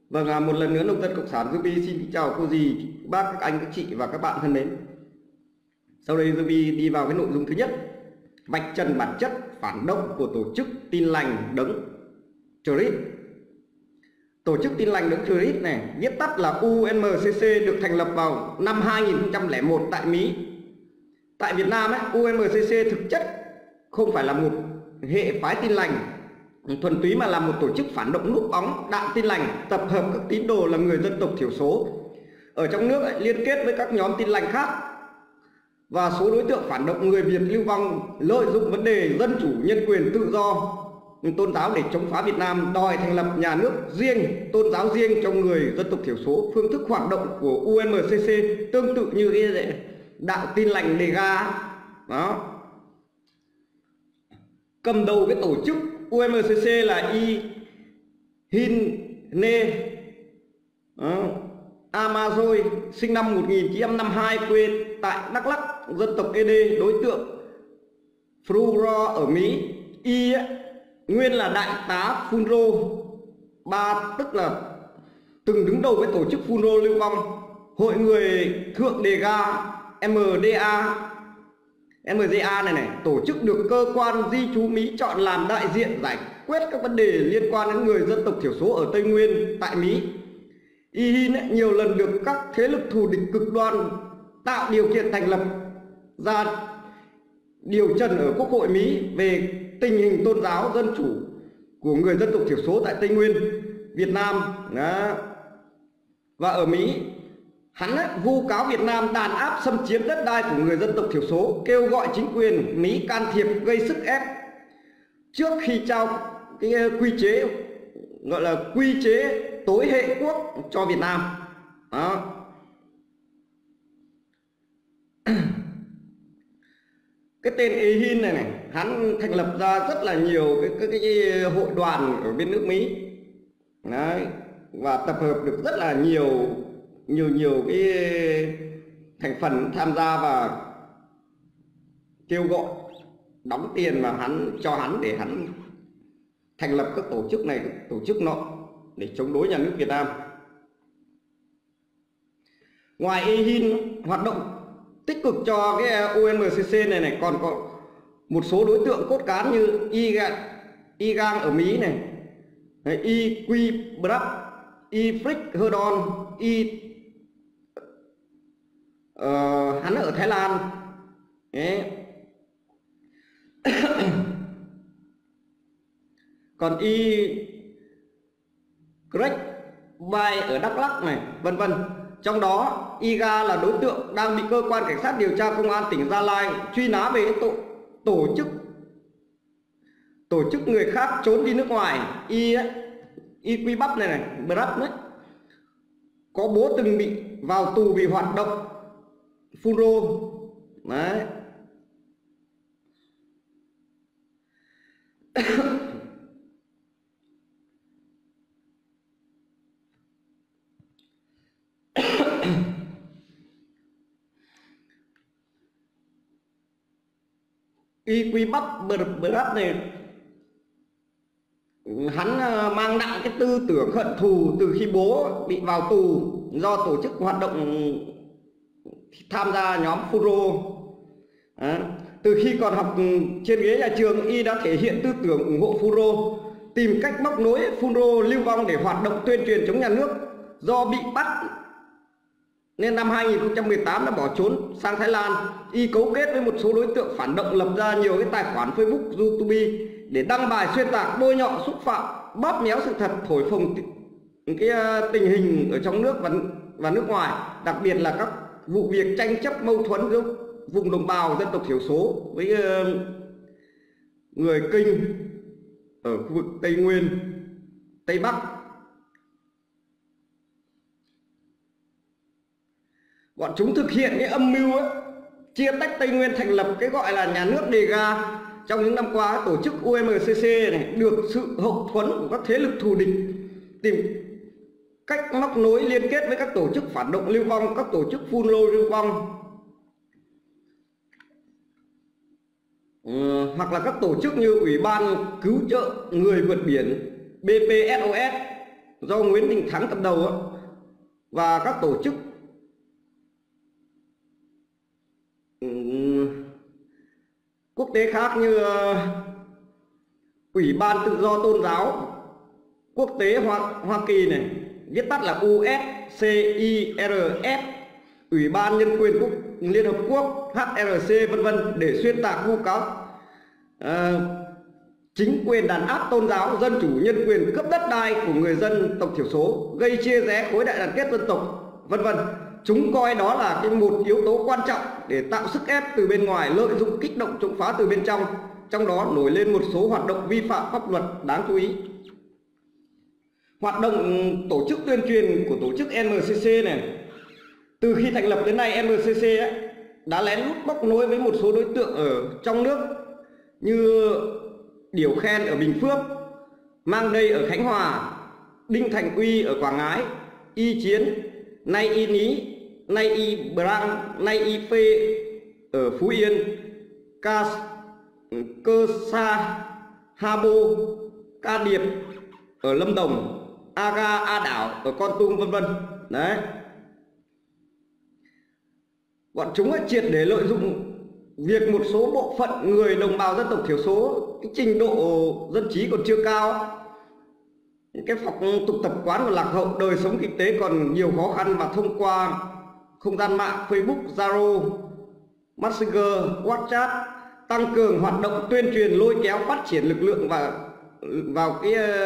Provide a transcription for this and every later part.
Vâng, một lần nữa Nông dân Cộng sản Ruby xin kính chào cô dì, bác, các anh, các chị và các bạn thân mến. Sau đây Ruby đi vào cái nội dung thứ nhất, vạch trần bản chất phản động của tổ chức Tin lành đấng Christ. Tổ chức Tin lành đấng Christ này, viết tắt là UMCC, được thành lập vào năm 2001 tại Mỹ. Tại Việt Nam UMCC thực chất không phải là một hệ phái tin lành thuần túy, mà là một tổ chức phản động núp bóng đạn tin lành, tập hợp các tín đồ là người dân tộc thiểu số ở trong nước liên kết với các nhóm tin lành khác và số đối tượng phản động người Việt lưu vong, lợi dụng vấn đề dân chủ, nhân quyền, tự do tôn giáo để chống phá Việt Nam, đòi thành lập nhà nước riêng, tôn giáo riêng cho người dân tộc thiểu số. Phương thức hoạt động của UMCC tương tự như cái đạo tin lành đề ga đó. Cầm đầu cái tổ chức UMCC là Hine Amazoy, sinh năm 1952, quê tại Đắk Lắk, dân tộc ED, đối tượng Furro ở Mỹ. Nguyên là đại tá Furro 3, tức là từng đứng đầu với tổ chức Furro lưu vong, hội người thượng đề ga MDA này, tổ chức được cơ quan di trú Mỹ chọn làm đại diện giải quyết các vấn đề liên quan đến người dân tộc thiểu số ở Tây Nguyên tại Mỹ. IHIN nhiều lần được các thế lực thù địch cực đoan tạo điều kiện thành lập ra điều trần ở Quốc hội Mỹ về tình hình tôn giáo dân chủ của người dân tộc thiểu số tại Tây Nguyên, Việt Nam đó. Và ở Mỹ, hắn vu cáo Việt Nam đàn áp xâm chiếm đất đai của người dân tộc thiểu số, kêu gọi chính quyền Mỹ can thiệp, gây sức ép trước khi trao cái quy chế gọi là quy chế tối hệ quốc cho Việt Nam đó. Cái tên EHIN này, hắn thành lập ra rất là nhiều cái hội đoàn ở bên nước Mỹ đấy, và tập hợp được rất là nhiều cái thành phần tham gia và kêu gọi đóng tiền mà cho hắn để hắn thành lập các tổ chức này, tổ chức nọ để chống đối nhà nước Việt Nam. Ngoài EHIN hoạt động tích cực cho cái UMCC này còn có một số đối tượng cốt cán như Igang ở Mỹ này, Iqui Brap, Ifrik Herdon, hắn ở Thái Lan. Còn Greg Bay ở Đắk Lắk này, vân vân. Trong đó Iga là đối tượng đang bị cơ quan cảnh sát điều tra công an tỉnh Gia Lai truy nã về tội tổ chức người khác trốn đi nước ngoài. Quy Bắp này Brap đấy, có bố từng bị vào tù vì hoạt động Furro đấy. Quy Bắp Brap này, hắn mang nặng cái tư tưởng hận thù từ khi bố bị vào tù do tổ chức hoạt động tham gia nhóm Furro. Từ khi còn học trên ghế nhà trường, y đã thể hiện tư tưởng ủng hộ Furro, tìm cách móc nối Furro lưu vong để hoạt động tuyên truyền chống nhà nước. Do bị bắt nên năm 2018 đã bỏ trốn sang Thái Lan. Y cấu kết với một số đối tượng phản động lập ra nhiều cái tài khoản Facebook, YouTube để đăng bài xuyên tạc, bôi nhọ, xúc phạm, bóp méo sự thật, thổi phồng cái tình hình ở trong nước và nước ngoài, đặc biệt là các vụ việc tranh chấp mâu thuẫn giữa vùng đồng bào dân tộc thiểu số với người Kinh ở khu vực Tây Nguyên, Tây Bắc. Bọn chúng thực hiện cái âm mưu chia tách Tây Nguyên, thành lập cái gọi là nhà nước đề ga. Trong những năm qua, tổ chức UMCC này được sự hậu thuẫn của các thế lực thù địch, tìm cách móc nối liên kết với các tổ chức phản động lưu vong, các tổ chức Furro lưu vong, hoặc là các tổ chức như Ủy ban Cứu trợ Người vượt biển BPSOS do Nguyễn Đình Thắng cầm đầu và các tổ chức quốc tế khác như Ủy ban Tự do Tôn giáo Quốc tế Hoa Kỳ này, viết tắt là USCIRF, Ủy ban Nhân quyền Liên Hợp Quốc HRC vân vân, để xuyên tạc vu cáo chính quyền đàn áp tôn giáo, dân chủ, nhân quyền, cướp đất đai của người dân tộc thiểu số, gây chia rẽ khối đại đoàn kết dân tộc vân vân. Chúng coi đó là một yếu tố quan trọng để tạo sức ép từ bên ngoài, lợi dụng kích động chống phá từ bên trong. Trong đó nổi lên một số hoạt động vi phạm pháp luật đáng chú ý. Hoạt động tổ chức tuyên truyền của tổ chức MCC này, từ khi thành lập đến nay, MCC đã lén lút bóc nối với một số đối tượng ở trong nước như Điểu Khen ở Bình Phước, Mang Đây ở Khánh Hòa, Đinh Thành Uy ở Quảng Ngãi, Y Chiến, Nay Y Ní, Nay Y Brang, Nay Y Phê ở Phú Yên, Cơ Sa Ha Bô, Ca Điệp ở Lâm Đồng, Aga A Đảo ở Con Tum vân vân. Đấy, bọn chúng triệt để lợi dụng việc một số bộ phận người đồng bào dân tộc thiểu số cái trình độ dân trí còn chưa cao, cái phong tục tập quán còn lạc hậu, đời sống kinh tế còn nhiều khó khăn, và thông qua không gian mạng Facebook, Zalo, Messenger, WhatsApp tăng cường hoạt động tuyên truyền, lôi kéo phát triển lực lượng vào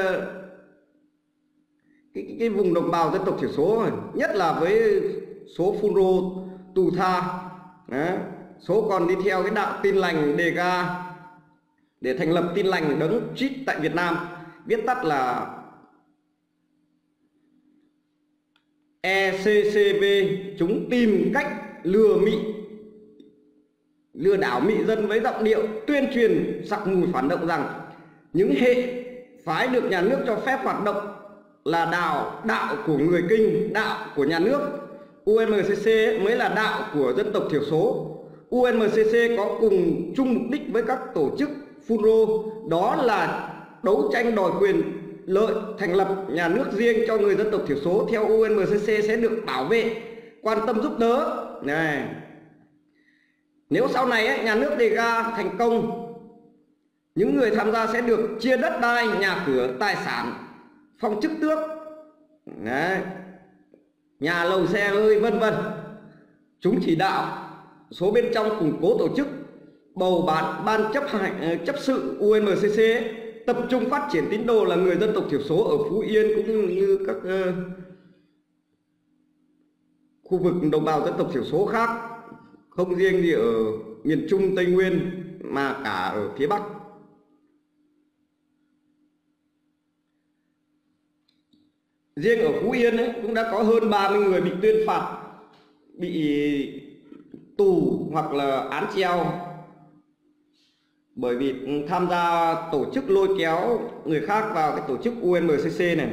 cái vùng đồng bào dân tộc thiểu số, nhất là với số phun rô tù tha. Đấy, số còn đi theo cái đạo Tin Lành Đề Ga để thành lập Tin Lành Đấng Trít tại Việt Nam, viết tắt là ECCV. Chúng tìm cách lừa đảo mị dân với giọng điệu tuyên truyền sặc mùi phản động rằng những hệ phái được nhà nước cho phép hoạt động là đạo của người Kinh, đạo của nhà nước. UNMCC mới là đạo của dân tộc thiểu số. UNMCC có cùng chung mục đích với các tổ chức FUNRO, đó là đấu tranh đòi quyền lợi, thành lập nhà nước riêng cho người dân tộc thiểu số. Theo UNMCC sẽ được bảo vệ, quan tâm giúp đỡ này. Nếu sau này nhà nước đề ga thành công, những người tham gia sẽ được chia đất đai, nhà cửa, tài sản, phong chức tước, đấy, nhà lầu xe hơi vân vân. Chúng chỉ đạo số bên trong củng cố tổ chức, bầu ban chấp sự UNMCC, tập trung phát triển tín đồ là người dân tộc thiểu số ở Phú Yên cũng như các khu vực đồng bào dân tộc thiểu số khác, không riêng gì ở miền Trung, Tây Nguyên mà cả ở phía Bắc. Riêng ở Phú Yên cũng đã có hơn 30 người bị tuyên phạt, bị tù hoặc là án treo bởi vì tham gia tổ chức lôi kéo người khác vào cái tổ chức UNMCC này.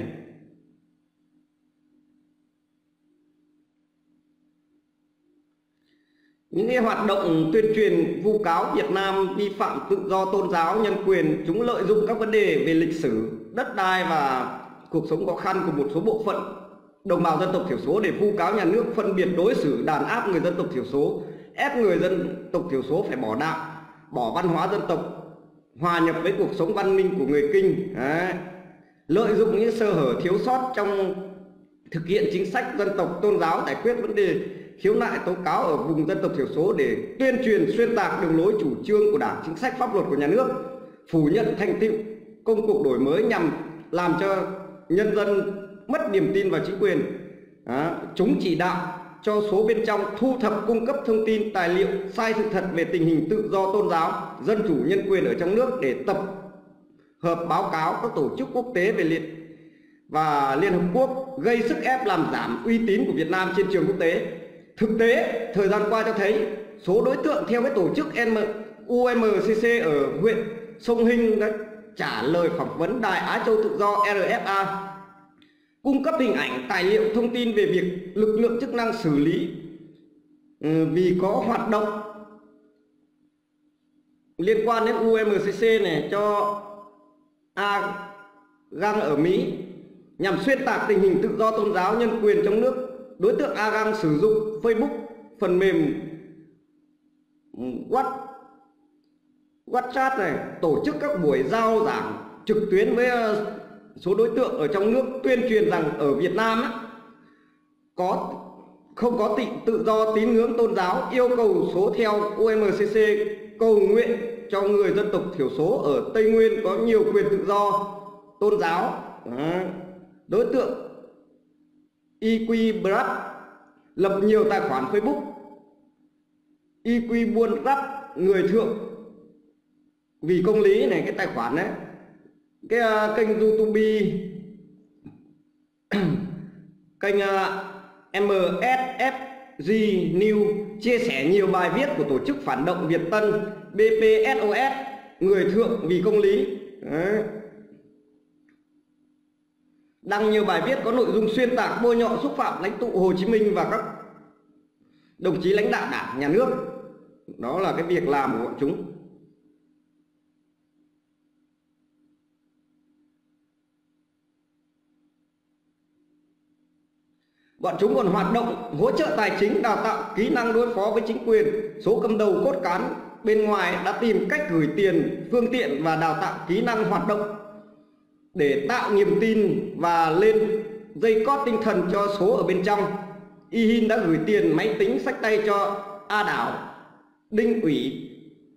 Những cái hoạt động tuyên truyền vu cáo Việt Nam vi phạm tự do tôn giáo, nhân quyền, chúng lợi dụng các vấn đề về lịch sử, đất đai và cuộc sống khó khăn của một số bộ phận đồng bào dân tộc thiểu số để vu cáo nhà nước phân biệt đối xử, đàn áp người dân tộc thiểu số, ép người dân tộc thiểu số phải bỏ đạo, bỏ văn hóa dân tộc, hòa nhập với cuộc sống văn minh của người Kinh. Đấy, lợi dụng những sơ hở thiếu sót trong thực hiện chính sách dân tộc tôn giáo, giải quyết vấn đề khiếu nại tố cáo ở vùng dân tộc thiểu số để tuyên truyền xuyên tạc đường lối chủ trương của Đảng, chính sách pháp luật của nhà nước, phủ nhận thành tựu công cuộc đổi mới nhằm làm cho nhân dân mất niềm tin vào chính quyền. Chúng chỉ đạo cho số bên trong thu thập, cung cấp thông tin, tài liệu sai sự thật về tình hình tự do tôn giáo, dân chủ, nhân quyền ở trong nước để tập hợp báo cáo các tổ chức quốc tế về Liên Hợp Quốc, gây sức ép làm giảm uy tín của Việt Nam trên trường quốc tế. Thực tế, thời gian qua cho thấy số đối tượng theo cái tổ chức UNMCC ở huyện Sông Hinh đã trả lời phỏng vấn Đài Á Châu Tự Do RFA, cung cấp hình ảnh, tài liệu, thông tin về việc lực lượng chức năng xử lý vì có hoạt động liên quan đến UNMCC này cho A Gang ở Mỹ, nhằm xuyên tạc tình hình tự do tôn giáo nhân quyền trong nước. Đối tượng Agang sử dụng Facebook, phần mềm WhatsApp này, tổ chức các buổi giao giảng trực tuyến với số đối tượng ở trong nước, tuyên truyền rằng ở Việt Nam không có tự do tín ngưỡng tôn giáo, yêu cầu số theo UMCC cầu nguyện cho người dân tộc thiểu số ở Tây Nguyên có nhiều quyền tự do tôn giáo. Đối tượng EQ Brad lập nhiều tài khoản Facebook EQ Buôn Rap Người Thượng Vì Công Lý này, cái tài khoản đấy, cái kênh YouTube kênh MSFG News chia sẻ nhiều bài viết của tổ chức phản động Việt Tân BPSOS Người Thượng Vì Công Lý. Đấy. Đăng nhiều bài viết có nội dung xuyên tạc, bôi nhọ, xúc phạm lãnh tụ Hồ Chí Minh và các đồng chí lãnh đạo Đảng, Nhà nước. Đó là cái việc làm của bọn chúng. Bọn chúng còn hoạt động hỗ trợ tài chính, đào tạo kỹ năng đối phó với chính quyền. Số cầm đầu cốt cán bên ngoài đã tìm cách gửi tiền, phương tiện và đào tạo kỹ năng hoạt động để tạo niềm tin và lên dây cót tinh thần cho số ở bên trong. Y Hin đã gửi tiền, máy tính, xách tay cho A Đảo, Đinh Ủy,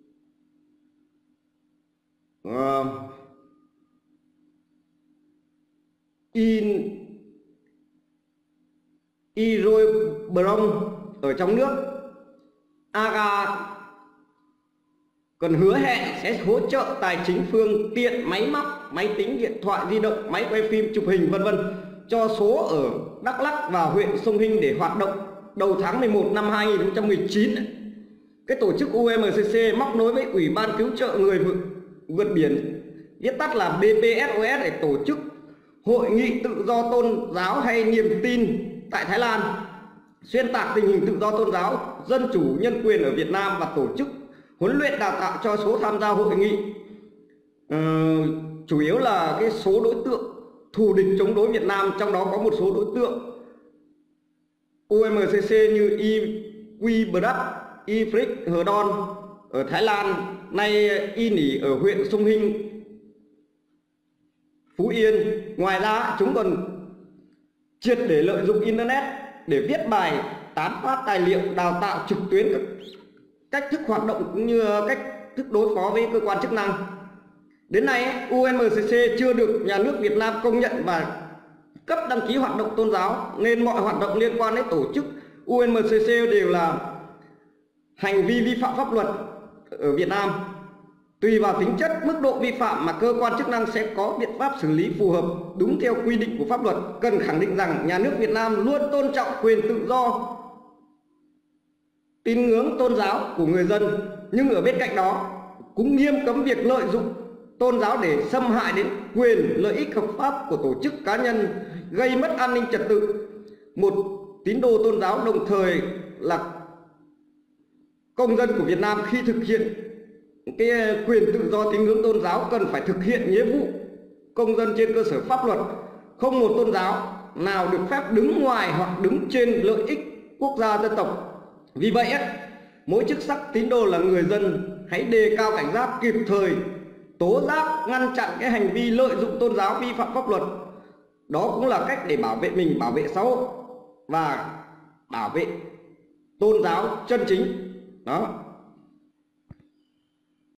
Rồi Brong ở trong nước. Aga còn hứa hẹn sẽ hỗ trợ tài chính, phương tiện, máy móc, máy tính, điện thoại di động, máy quay phim, chụp hình vân vân cho số ở Đắk Lắk và huyện Sông Hinh để hoạt động. Đầu tháng 11 năm 2019, cái tổ chức UMCC móc nối với Ủy ban Cứu trợ Người vượt biển, viết tắt là BPSOS, để tổ chức Hội nghị tự do tôn giáo hay niềm tin tại Thái Lan, xuyên tạc tình hình tự do tôn giáo, dân chủ, nhân quyền ở Việt Nam và tổ chức huấn luyện đào tạo cho số tham gia hội nghị. Chủ yếu là cái số đối tượng thù địch chống đối Việt Nam, trong đó có một số đối tượng UMCC như EQ Brad, Ifrik Hờ Đon ở Thái Lan, nay y nỉ ở huyện Sông Hinh, Phú Yên. Ngoài ra chúng còn triệt để lợi dụng Internet để viết bài, tán phát tài liệu, đào tạo trực tuyến cách thức hoạt động cũng như cách thức đối phó với cơ quan chức năng. Đến nay UMCC chưa được nhà nước Việt Nam công nhận và cấp đăng ký hoạt động tôn giáo, nên mọi hoạt động liên quan đến tổ chức UMCC đều là hành vi vi phạm pháp luật ở Việt Nam. Tùy vào tính chất, mức độ vi phạm mà cơ quan chức năng sẽ có biện pháp xử lý phù hợp đúng theo quy định của pháp luật. Cần khẳng định rằng nhà nước Việt Nam luôn tôn trọng quyền tự do tín ngưỡng tôn giáo của người dân, nhưng ở bên cạnh đó cũng nghiêm cấm việc lợi dụng tôn giáo để xâm hại đến quyền lợi ích hợp pháp của tổ chức cá nhân, gây mất an ninh trật tự. Một tín đồ tôn giáo đồng thời là công dân của Việt Nam khi thực hiện cái quyền tự do tín ngưỡng tôn giáo cần phải thực hiện nghĩa vụ công dân trên cơ sở pháp luật. Không một tôn giáo nào được phép đứng ngoài hoặc đứng trên lợi ích quốc gia dân tộc. Vì vậy mỗi chức sắc tín đồ là người dân hãy đề cao cảnh giác, kịp thời tố giác, ngăn chặn cái hành vi lợi dụng tôn giáo vi phạm pháp luật. Đó cũng là cách để bảo vệ mình, bảo vệ xã hội và bảo vệ tôn giáo chân chính. Đó.